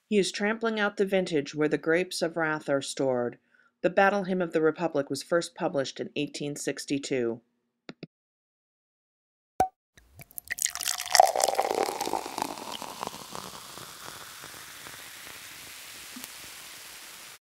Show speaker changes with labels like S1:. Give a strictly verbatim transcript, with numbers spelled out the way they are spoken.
S1: He is trampling out the vintage where the grapes of wrath are stored. The Battle Hymn of the Republic was first published in eighteen sixty-two.